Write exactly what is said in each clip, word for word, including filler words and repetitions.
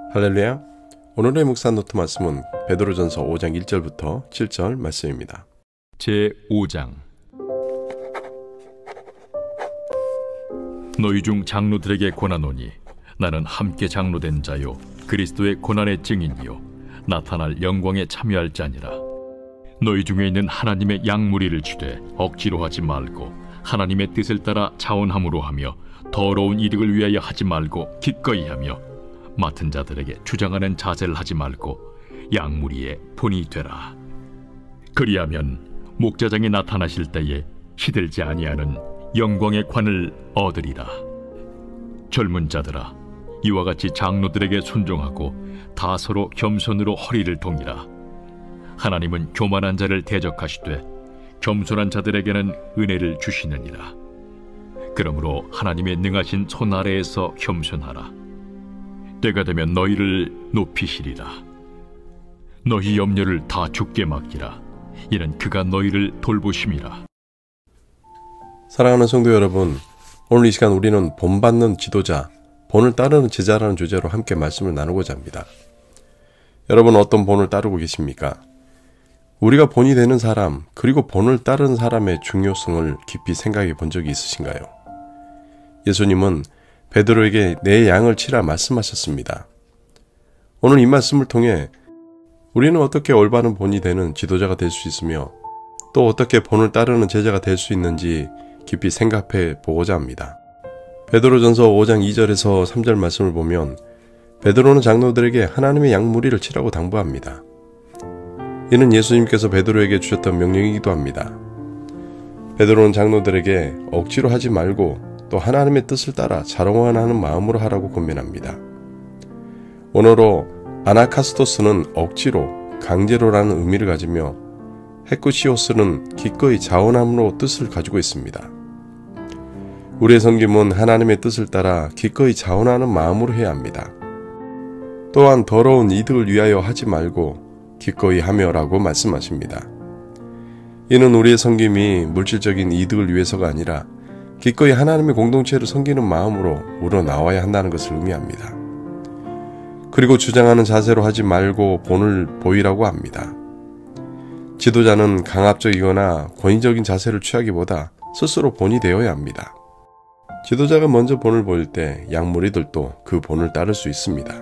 할렐루야. 오늘의 묵상 노트 말씀은 베드로전서 오 장 일 절부터 칠 절 말씀입니다. 제오 장. 너희 중 장로들에게 권하노니 나는 함께 장로된 자요 그리스도의 고난의 증인이요 나타날 영광에 참여할 자니라. 너희 중에 있는 하나님의 양무리를 주되 억지로 하지 말고 하나님의 뜻을 따라 자원함으로 하며 더러운 이득을 위하여 하지 말고 기꺼이 하며 맡은 자들에게 주장하는 자세를 하지 말고 양무리의 본이 되라. 그리하면 목자장이 나타나실 때에 시들지 아니하는 영광의 관을 얻으리라. 젊은 자들아, 이와 같이 장로들에게 순종하고 다 서로 겸손으로 허리를 동이라. 하나님은 교만한 자를 대적하시되 겸손한 자들에게는 은혜를 주시느니라. 그러므로 하나님의 능하신 손 아래에서 겸손하라. 때가 되면 너희를 높이시리라. 너희 염려를 다 주께 맡기라. 이는 그가 너희를 돌보심이라. 사랑하는 성도 여러분, 오늘 이 시간 우리는 본받는 지도자, 본을 따르는 제자라는 주제로 함께 말씀을 나누고자 합니다. 여러분, 어떤 본을 따르고 계십니까? 우리가 본이 되는 사람, 그리고 본을 따르는 사람의 중요성을 깊이 생각해 본 적이 있으신가요? 예수님은 베드로에게 내 양을 치라 말씀하셨습니다. 오늘 이 말씀을 통해 우리는 어떻게 올바른 본이 되는 지도자가 될 수 있으며 또 어떻게 본을 따르는 제자가 될 수 있는지 깊이 생각해 보고자 합니다. 베드로전서 오 장 이 절에서 삼 절 말씀을 보면 베드로는 장로들에게 하나님의 양무리를 치라고 당부합니다. 이는 예수님께서 베드로에게 주셨던 명령이기도 합니다. 베드로는 장로들에게 억지로 하지 말고 또 하나님의 뜻을 따라 자원하는 마음으로 하라고 권면합니다. 원어로 아나카스토스는 억지로, 강제로라는 의미를 가지며 헤쿠시오스는 기꺼이 자원함으로 뜻을 가지고 있습니다. 우리의 섬김은 하나님의 뜻을 따라 기꺼이 자원하는 마음으로 해야 합니다. 또한 더러운 이득을 위하여 하지 말고 기꺼이 하며라고 말씀하십니다. 이는 우리의 섬김이 물질적인 이득을 위해서가 아니라 기꺼이 하나님의 공동체를 섬기는 마음으로 우러나와야 한다는 것을 의미합니다. 그리고 주장하는 자세로 하지 말고 본을 보이라고 합니다. 지도자는 강압적이거나 권위적인 자세를 취하기보다 스스로 본이 되어야 합니다. 지도자가 먼저 본을 보일 때 양무리들도 그 본을 따를 수 있습니다.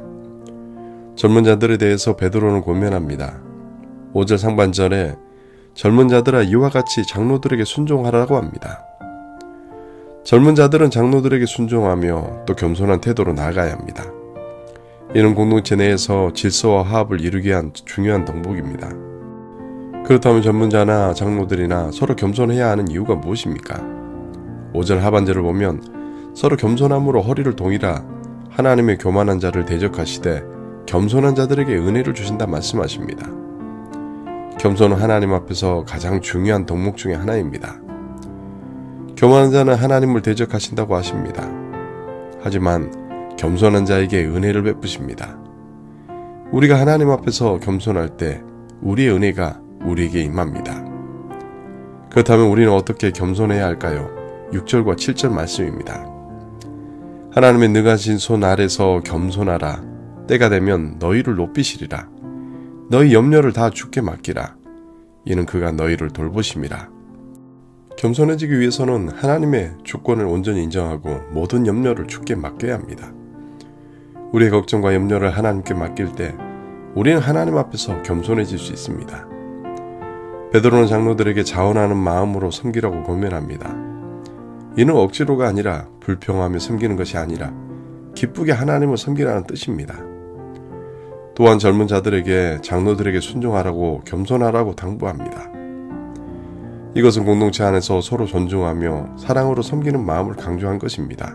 젊은 자들에 대해서 베드로는 권면합니다. 오 절 상반절에 젊은 자들아 이와 같이 장로들에게 순종하라고 합니다. 젊은 자들은 장로들에게 순종하며 또 겸손한 태도로 나아가야 합니다. 이는 공동체 내에서 질서와 화합을 이루기 위한 중요한 덕목입니다. 그렇다면 젊은 자나 장로들이나 서로 겸손해야 하는 이유가 무엇입니까? 오 절 하반절을 보면 서로 겸손함으로 허리를 동이라 하나님의 교만한 자를 대적하시되 겸손한 자들에게 은혜를 주신다 말씀하십니다. 겸손은 하나님 앞에서 가장 중요한 덕목 중에 하나입니다. 교만한 자는 하나님을 대적하신다고 하십니다. 하지만 겸손한 자에게 은혜를 베푸십니다. 우리가 하나님 앞에서 겸손할 때 우리의 은혜가 우리에게 임합니다. 그렇다면 우리는 어떻게 겸손해야 할까요? 육 절과 칠 절 말씀입니다. 하나님의 능하신 손 아래서 겸손하라. 때가 되면 너희를 높이시리라. 너희 염려를 다 주께 맡기라. 이는 그가 너희를 돌보심이라. 겸손해지기 위해서는 하나님의 주권을 온전히 인정하고 모든 염려를 주께 맡겨야 합니다. 우리의 걱정과 염려를 하나님께 맡길 때 우리는 하나님 앞에서 겸손해질 수 있습니다. 베드로는 장로들에게 자원하는 마음으로 섬기라고 권면합니다. 이는 억지로가 아니라 불평하며 섬기는 것이 아니라 기쁘게 하나님을 섬기라는 뜻입니다. 또한 젊은 자들에게 장로들에게 순종하라고 겸손하라고 당부합니다. 이것은 공동체 안에서 서로 존중하며 사랑으로 섬기는 마음을 강조한 것입니다.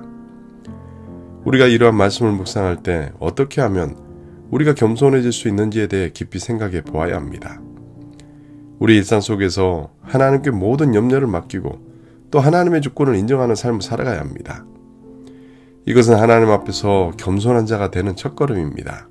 우리가 이러한 말씀을 묵상할 때 어떻게 하면 우리가 겸손해질 수 있는지에 대해 깊이 생각해 보아야 합니다. 우리 일상 속에서 하나님께 모든 염려를 맡기고 또 하나님의 주권을 인정하는 삶을 살아가야 합니다. 이것은 하나님 앞에서 겸손한 자가 되는 첫걸음입니다.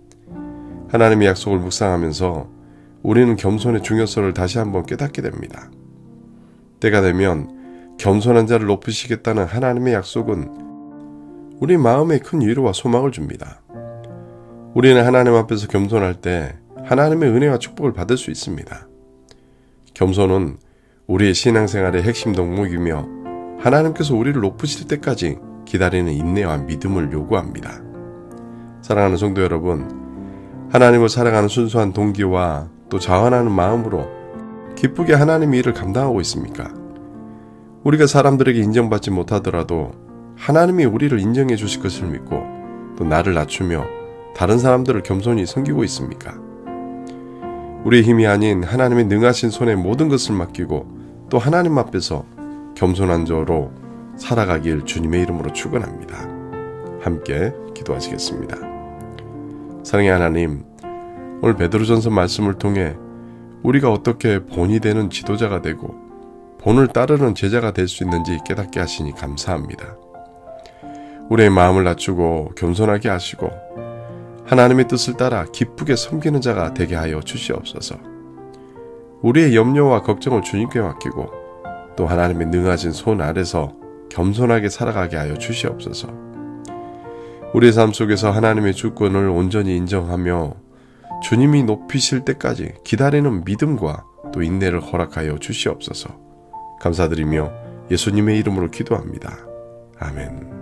하나님의 약속을 묵상하면서 우리는 겸손의 중요성을 다시 한번 깨닫게 됩니다. 때가 되면 겸손한 자를 높이시겠다는 하나님의 약속은 우리 마음에 큰 위로와 소망을 줍니다. 우리는 하나님 앞에서 겸손할 때 하나님의 은혜와 축복을 받을 수 있습니다. 겸손은 우리의 신앙생활의 핵심 덕목이며 하나님께서 우리를 높으실 때까지 기다리는 인내와 믿음을 요구합니다. 사랑하는 성도 여러분, 하나님을 사랑하는 순수한 동기와 또 자원하는 마음으로 기쁘게 하나님의 일을 감당하고 있습니까? 우리가 사람들에게 인정받지 못하더라도 하나님이 우리를 인정해 주실 것을 믿고 또 나를 낮추며 다른 사람들을 겸손히 섬기고 있습니까? 우리의 힘이 아닌 하나님의 능하신 손에 모든 것을 맡기고 또 하나님 앞에서 겸손한 자로 살아가길 주님의 이름으로 축원합니다. 함께 기도하시겠습니다. 사랑의 하나님, 오늘 베드로전서 말씀을 통해 우리가 어떻게 본이 되는 지도자가 되고 본을 따르는 제자가 될 수 있는지 깨닫게 하시니 감사합니다. 우리의 마음을 낮추고 겸손하게 하시고 하나님의 뜻을 따라 기쁘게 섬기는 자가 되게 하여 주시옵소서. 우리의 염려와 걱정을 주님께 맡기고 또 하나님의 능하신 손 아래서 겸손하게 살아가게 하여 주시옵소서. 우리의 삶 속에서 하나님의 주권을 온전히 인정하며 주님이 높이실 때까지 기다리는 믿음과 또 인내를 허락하여 주시옵소서. 감사드리며 예수님의 이름으로 기도합니다. 아멘.